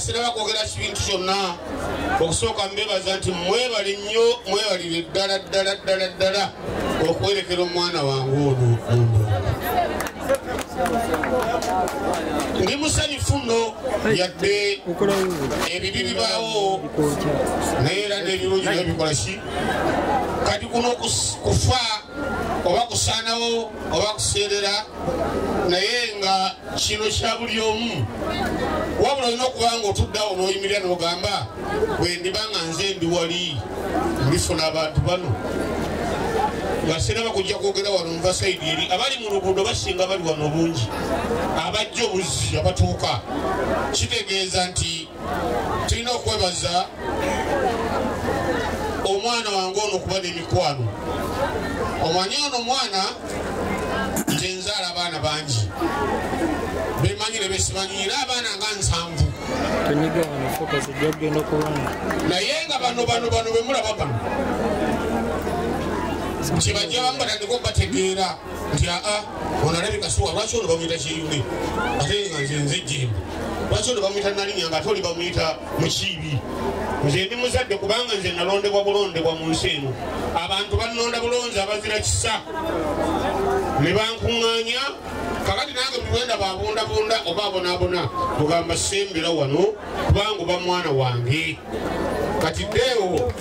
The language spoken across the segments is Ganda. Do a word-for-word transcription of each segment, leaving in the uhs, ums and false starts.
siraba kwogera kintu kyonna okusooka mbebaza nti mwebali nnyo mwebalire ddala ddala ddala ddala okwerekera omwana wange ono mundo ndi musanyufu nno yadde ebibi bibaawo naye era n'ebirungi nayo bikola ki kati kuno kufa oba kusaanawo oba kuseerera naye nga kino kya buli omu wabula olina okuba nga otuddeawo n'oyimirira n'ogamba bwe ndiba nga nze ndi wali ndifuna abantu bano basera bakujja kwogera wano nva sayidi eri abali mu luguudo basinga bali wano bungi abajja obuzi abatuuka kitegeeza nti tulina okwebaza omwana wange ono okuba n'emikwano omanye ono omwana nze nzaala abaana bangi bemanyire besimanyire abaana nga nsanvu naye nga bano bano bano bemulaba bano kibajja bamu batandika okubategeera nti aa ono alabika suwa lwaki ono bamuyita kiyune ate nga nze nze jembe lwaki ono bamuyita nalinnya nga ate oli bamuyita mukiibi nze ndi muzadde kubanga nze nalondebwa bulondebwa mu nsi eno abantu bannonda bulonzi abazira kisa ne bankuŋŋaanya kakati nange buli wenda babundabunda oba abonaabona tugamba sembera wano kubanga oba mwana wange kati ddeewo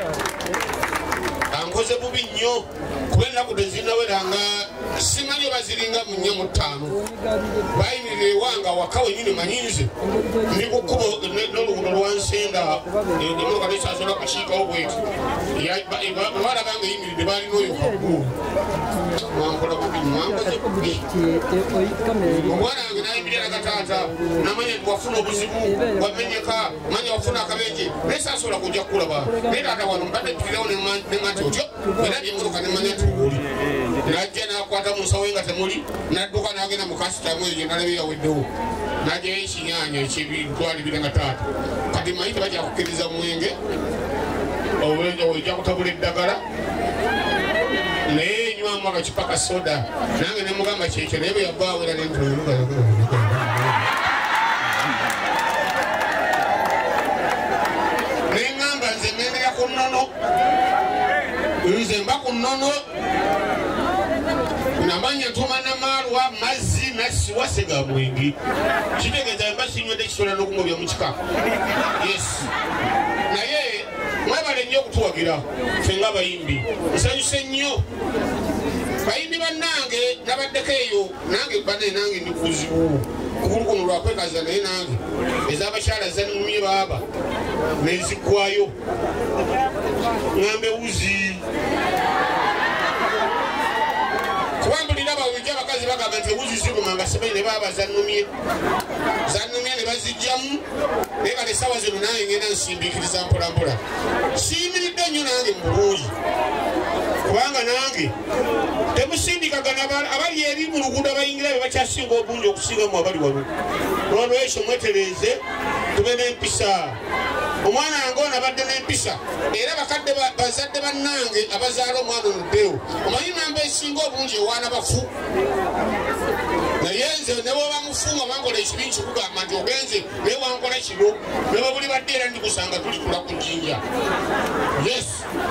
ankoze bubi nnyo kuba ennaku tezinnaweranga simanyi baziringa mu nnya mu ttaano bayimirira ewanga waka wenyini manyinze ndi ku kkubo n'oluguudo lwansenda emotoka tesasobola kukiikawo bweti balabanga eyimiridde balina oyo kaggulu wankola bubi nwankoze bubi omwana wange nayimirira gataata namanya nti wafuna obuzibu wamenyeka manya wafuna akabenje naye sasobola kujja kukulaba naye taata wano mbadde mpitirawo neŋati otyo era byemotoka nemanya nti oli najja nakwata mu nsawo nga temuli nadduka nagenda mu kasitamu eyo nalabe yaweddewo najjayo ekinyanya ekibitwala ibiri nga taata kati manyi tebajja kukkiriza mwenge ojja kutabula eddagala naye enywamu akacupa ka soda nange nemugamba kyekyo naye bwe yavaawo era nentuuka neŋŋamba nze ngendera ku nnono nze mba ku nnono namanya ntuma namaalwa mazzi nasiwase ga mwenge kitegeeza mba sinywedde kisobola n'okumubya mu kika yes naye mwebale nnyo okutuwagira ffe ng'abayimbi nsanyuse nnyo bayimbi bannange nabaddeko eyo nange bane nange ndi kuzibu kugulu kuno lwakwekaza naye nange ez'abakyala zannumye baaba neziggwayo ŋambe wuzi kubambulira bawujja abakazi bagamba nti ewuzi zirumanga sebanyi ne baba zannumye zannumye ne bazijjamu naye kati essaawa zino nange ngenda nsimbikiriza mpolampola siyimiridde nnyo nange mu bulungi kubanga nange temusindikagana abali eri mu luguudo abayingira be bakyasinga obungi okusingamu abali wano olwekyo mwetereeze tube n'empisa omwana wange ono abadde n'empisa era bakadde bazadde bannange abazaala omwana onoddeewo omanyi namba esinga obungi ewaana bafu naye nze ne bwoba mufunga bankola ekibi nkikugamba nti ogenze naye wankola kino ne bwe buli badde era ndikusanga tulikula ku njinja yes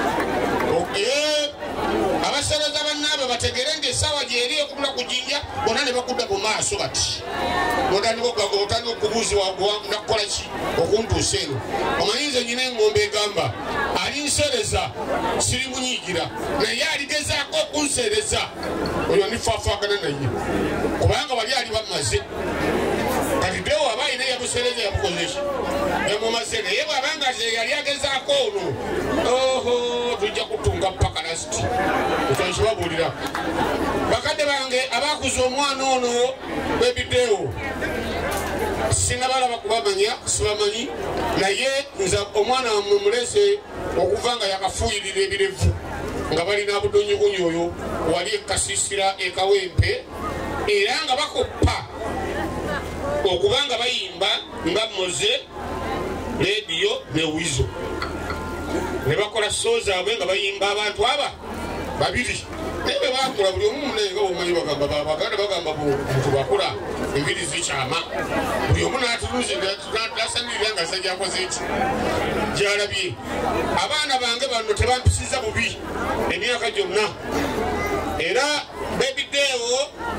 abasereza bannaabwe bategere nti essaawa gyeri ekutula ku jjinja bonna ne bakudda mu maaso bati otandika okubuuzibwa nakukola ki okuntuusa eno omanyi nze nyina eŋŋombe egamba alinsereza sirimunyiigira naye aligezaako okunsereza oyo nifaafaagana naye kubanga bali ali bamaze kati dewo aba ayina yabusereza yabukozeki yamumaze naye bwabanga yali agezaako ono oho tujja kutunga paka lasiti ekyo nkibabuulira bakadde bange abakuza omwana ono bebidewo sinabalaba kubamanya sibamanyi naye nze omwana wamwe mulese okuva nga yakafuuyirira ebirevu nga balina budonyugunyi oyo wali ekasisira ekawempe era nga bakoppa okubanga bayimba nga moze rediyo ne wizo ne bakola soo zaabwe nga bayimba abantu aba babiri Nebe bakula buli omu munenga omanyi bagamba baganda bagamba muntu bakula enviri zikyama buli omu n'atuluzi n'asanirira nga sajja akoze eki gy'alabye. Abaana bange bano tebampisiza bubi emyaka gyonna era bebideewo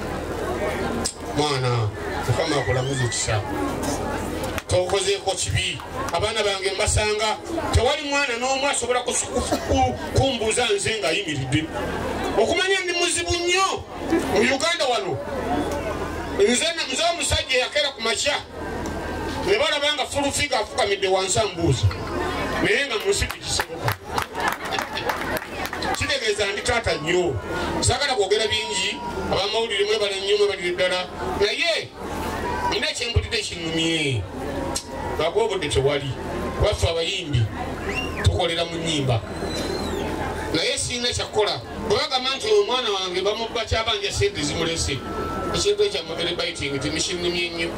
mwana Mukama akulamuza ekisa tokozeeko kibi. Abaana bange mbasanga tewali mwana n'omu asobola kumbuuza nze ng'ayimiridde okumanya ndi muzibu nnyo mu Uganda wano. Nze nze omusajja eyakeera ku makya ne balaba nga fulufiga afukamidde wansi ambuuza naye nga munsi tekisoboka. Kitegeeza ndi taata nnyo saagala kwogera bingi abamawulire mwebale nnyo mwebalire ddala naye nina ekyempulidde ekinnumye bagobodde tewali baffe abayimbi tukolera mu nnyimba naye sirina kyakkola bwebagamba nti omwana wange bamubba kyabanja sente zimulese ekintu ekyamagere baiting temikinnumye nnyo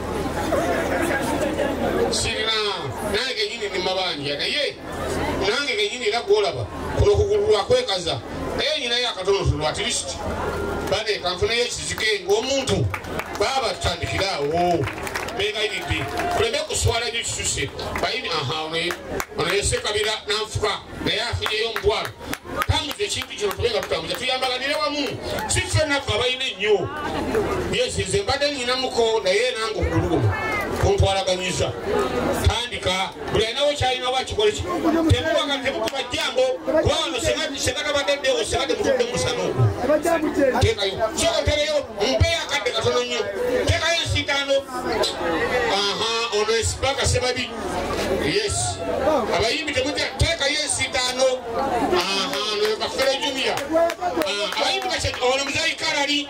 sirina nange genyini ni mabanja naye nange genyini era gwolaba kuno kugululwa kwekaza naye nyinayo akatonotono at least bane kanfunayo ekizike ng'omuntu baba tutandikiraawo begayidde kuleme kuswala nyo kisuse bayini aha ono yesekabira nanfuka naye afineyo omutwalo tambuza ekintu kino tubenga tutambuza tuyambaganire wamu si ffenaffe abayina ennyo yesi nze mbadde nyinamuko naye nange okugulugumu kuntwalaganyiza tandika buli alinawo kyalina wakikole ki temuwaga temukuba jjambo kuba wano segatabaddedewo segadde mutudde musana ogwo teekayo sokotereyo mpeyo akadde katono nnyo teekayo ensitaano aha ono esipaka sebabi yes abayimbi temutya teekayo ensitaano aha noyo kafere jumia abayimbi kati ono muzayi kalali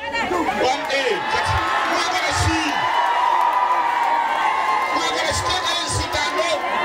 mwagala si Tekayo sitano,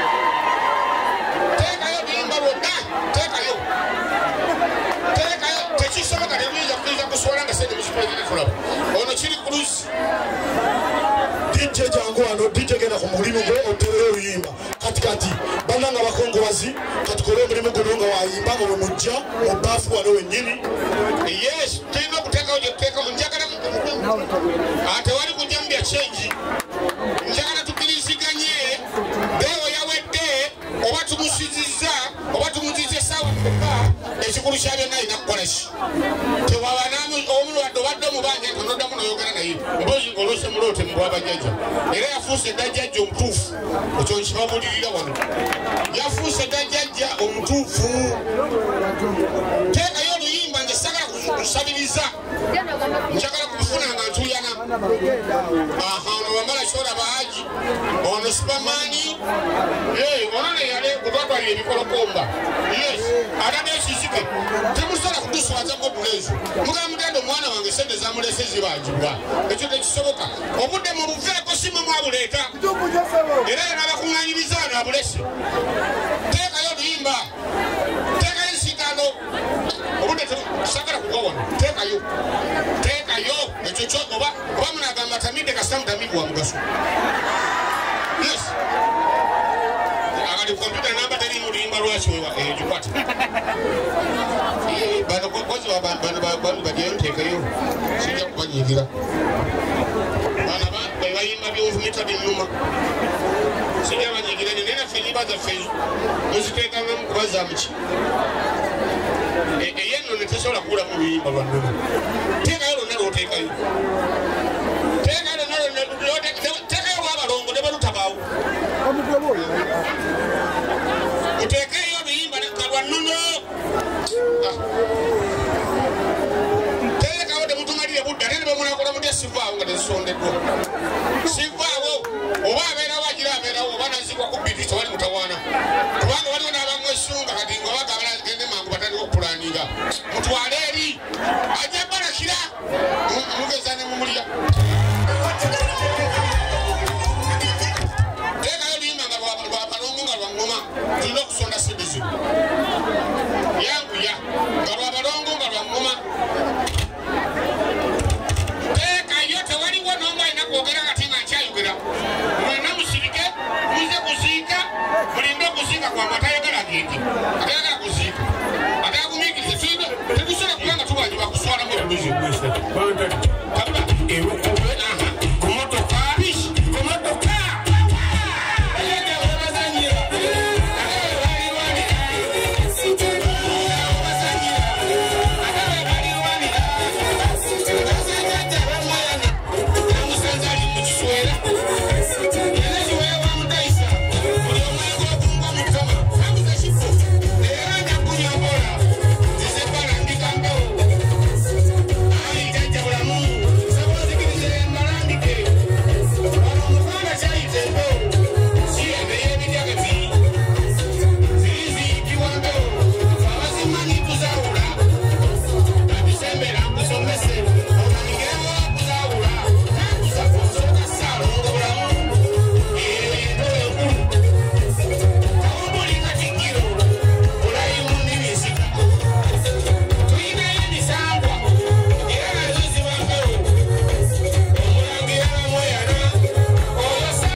tekayo bimba wonna, tekayo, tekayo tekisoboka tebiyiza kuyiza kuswala nga sente mukikolagire kulaba ono kiri kulusi D J jangu wano D J genda ku mulimu gwe oterera oluyimba katikati bannanga bakongobazi katukole omulimu guno nga wayimba nga bwe mujja mu baafu wano wennyini yes tulina okuteekawo gye tuteekawo njagala ate wali kujja mu bya kyengi njagala tukiriziganye dewo yawedde oba tumusizizza oba tumuzize essaawa mukka ekikulu kya byonna alina kukola ki tewaba omulwadde obadde omubanja tonoddamu noyogera naye mbozi ng'olose muloote mu bwabajjajja era yafuuse eddajjajja omutuufu ekyo nkibabulirira wano yafuuse eddajjajja omutuufu teekayo oluyimba nze sagala kusabiriza njagala kubufuna nga ntuyana aha ono wamala kyolaba haji ono supamaani ono neyale kutwatwalira ebikolokomba yes atadde ekizike temusobola kuduswaza modulezo mugamba mugenda omwana wange sente zamulese zibajibwa ekyo tekisoboka obudde mu buveeko simu mwabuleeta era yena abakuŋŋanyiriza ano abulese teekayo oluyimba teekayo ensigaano obudde sagala kugawano teekayo teekayo ekyo kyo oba oba munagamba tamidde kasita mutamidde wa mugaso yes akati kompyuta namba teri mu luyimba lwaki gikwate bano kozi bano bajeyo nteekayo sijja kubanyiigira bana bayimba byovumita binnuma sijja banyiigira nyo naye naffe enyimba zaffe muziteekangamu kubazaamuki eyenno netesobola kuwula mu luyimba lwa nnuma teekayo lonna lwoteekayo teekayo lonna teekayo lwabalongo ne balutabaawo muteekeyo oluyimba nekalwa nnono teekawo temutumalire budde ate ne bemunakola mutya sivaawo nga tezisondeddwa sivaawo oba abeerawo agira abeerawo oba nazigwa ku biti tewali mutawaana kubanga waliwo n'abamwesunga kati nga bagabala gende mangu batandika okupulaninga mutwale eri ajja balakira mugeza ne mumulya teekayo oluyimba nga lwabalongo nga lwa ngoma tulina okusonda sente zino yanguya nga lwabalongo nga lwa ngoma teekayo tewaliwo nomba alina kwogera kati nga nkyayogera mulina musirike muze kuziika mulinde okuziika kwamba atayagala agende atayagala kuziika atayagumiikirize tetusobola kubanga tubanjibwa kuswala Kabula.